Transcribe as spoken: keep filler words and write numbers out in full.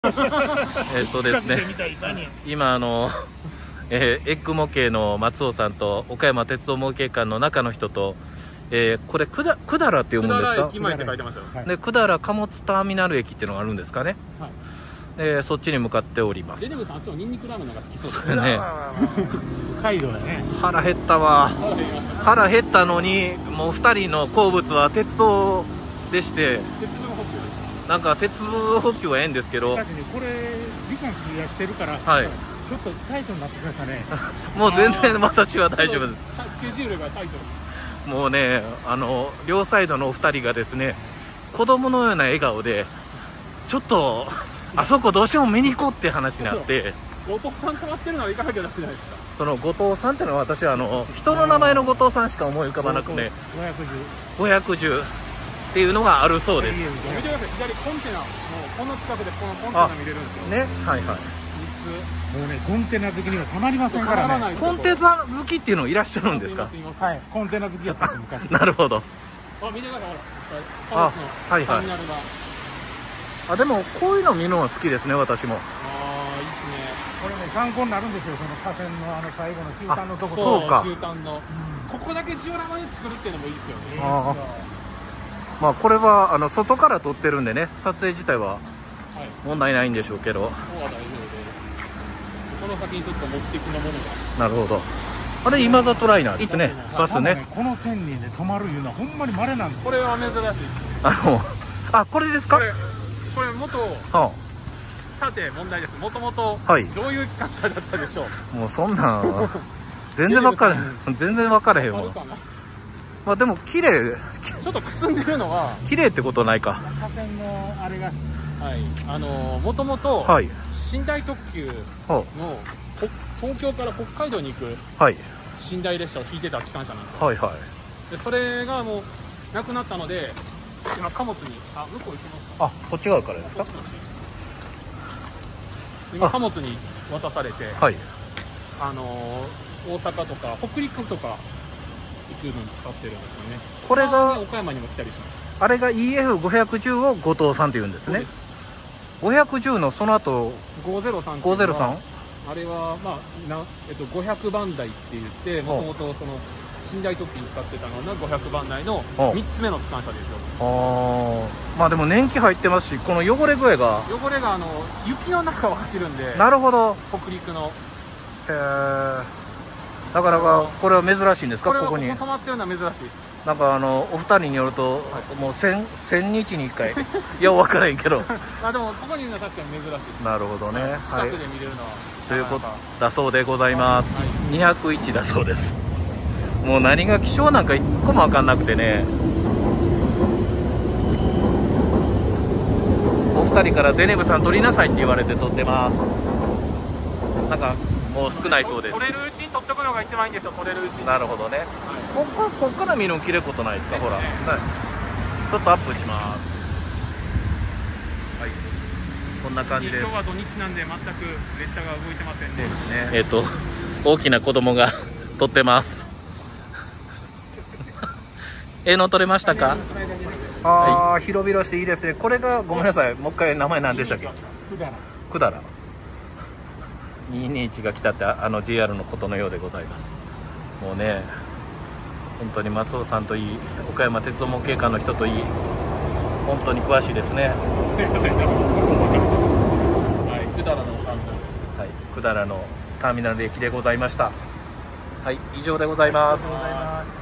えっとですね、今あの、えー、エッグ模型の松尾さんと岡山鉄道模型館の中の人と、えー、これくだ百済って読むんですか？ 百済駅前って書いてますよ。 で、百済貨物ターミナル駅っていうのがあるんですかね。はい、えー、そっちに向かっております。 デニムさん、あっちのニンニクラーメンのが好きそうですね。 北海道だね。 腹減ったわ。腹減ったのに、もうふたりの好物は鉄道でして。鉄分補給。なんか鉄分補給はええんですけど。 しかしね、これ時間費やしてるから。はい。ちょっとタイトになってきましたね。 もう全然私は大丈夫です。 スケジュールがタイト。 もうね、あの両サイドのお二人がですね、子供のような笑顔で、ちょっとあそこどうしても見に行こうって話になって。 後藤さん泊まってるのは行かなきゃダメじゃないですか。 その後藤さんってのは、私はあの人の名前の後藤さんしか思い浮かばなくて、ごひゃくじゅうっていうのがあるそうです。 見てください、左コンテナ、もうこの近くでこのコンテナ見れるんですよね。 はいはい。 もうね、コンテナ好きにはたまりませんからね。 コンテナ好きっていうのいらっしゃるんですか？ はい、コンテナ好きやったんです昔。 なるほど。 あ、見てください、ほら。あ、はいはい。 あ、でもこういうの見るのは好きですね、私も。 ああ、いいですね。 これね、参考になるんですよ、その河川のあの最後の中間のところ。 そうか。 中間の、ここだけジオラマに作るっていうのもいいですよね。 ああ。まあこれはあの外から撮ってるんでね、撮影自体は問題ないんでしょうけど。 そうは大丈夫で。この先にちょっと目的のものが。なるほど。あれ今里ライナーですね。バスね。 この線にね止まるいうのはほんまに稀なんです。 これは珍しいです。 あの、あ、これですか？ これ元、はあ、さて問題です。もともとどういう機関車だったでしょう。 もうそんな全然分からへん。全然分からへんわ。まあでも綺麗。 ちょっとくすんでるのは綺麗ってことないか。 河川のあれが、 はい、あのもともと寝台特急の東京から北海道に行く寝台列車を引いてた機関車なんですよ。はいはい。でそれがもうなくなったので。今貨物に、あ、向こう行きますか。 あ、こっち側からですか。 今貨物に渡されて、はい、あのー、大阪とか北陸とか行くのに使ってるんですよね。 これが岡山にも来たりします。 あれが イーエフごひゃくじゅう を後藤さんって言うんですね。ごひゃくじゅうのその後ごひゃくさん。ごひゃくさん。あれはまあなえっとごひゃくばんだいって言ってもともとその寝台特急に使ってたのがごひゃくばんだいのみっつめの機関車ですよ。 ああ、まあでも年季入ってますし、この汚れ具合が汚れがあの雪の中を走るんで。 なるほど。 北陸の。 へえ。だからがこれは珍しいんですか？ここに止まってるのは珍しいです。 なんかあのお二人によると、はい、もう千千日に一回いや分からへんけどあ、でもここにいるのは確かに珍しいです。 なるほどね。 近くで見れるのは、はい、 ということだそうでございます。はい、にひゃくいちだそうです。もう何が気象なんか一個も分かんなくてね。お二人からデネブさん撮りなさいって言われて撮ってます。なんかもう少ないそうです。 撮れるうちに撮っておくのが一番いいんですよ。撮れるうちに。 なるほどね。はい、こここっから見るの切れることないですか？ですね、ほら、はい、ちょっとアップします。はい、こんな感じで。 今日は土日なんで全く列車が動いてませんね。 ですね。えっと大きな子供が撮ってます。ええの撮れましたか？ああ、はい、広々していいですね。これがごめんなさい、もう一回名前何でしたっけ？百済。にひゃくにじゅういちが来たってあの ジェイアール のことのようでございます。もうね、本当に松尾さんといい、岡山鉄道模型館の人といい、本当に詳しいですね。はい、百済のターミナルです。はい、百済のターミナル駅でございました。はい、以上でございます。